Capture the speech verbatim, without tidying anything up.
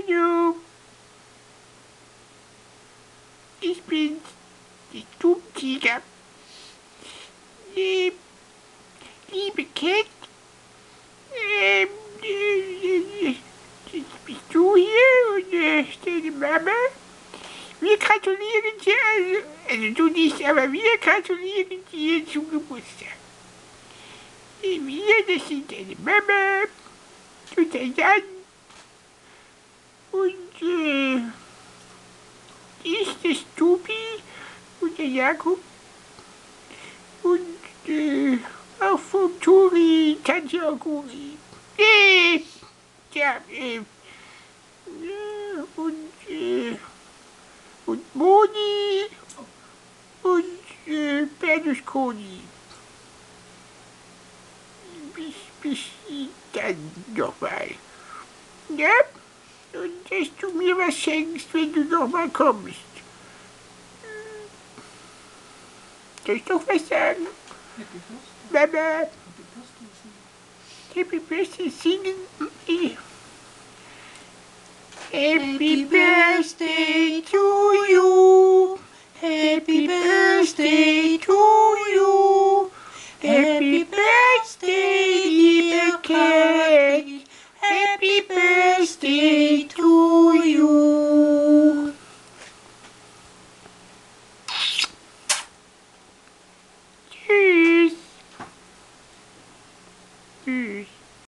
Hallo. Ich bin der stubentiger. Ähm, liebe Cat, ähm, äh, bist du hier und äh, deine Mama? Wir gratulieren dir, also, also du nicht, aber wir gratulieren dir zum Geburtstag. Äh, Wir, das sind deine Mama und dein Jan und äh, ich, der Stubi und der Jakob und äh, auch vom Tori, Tante Auguri. Äh, ja, äh, äh, und, äh, und Moni und äh, Berlusconi. Bis, bis dann nochmal. Ja? Und dass du mir was schenkst, wenn du nochmal kommst. Soll ich doch was sagen? Happy Birthday. Mama, Happy Birthday singen. Happy Birthday singen. Happy Birthday to you.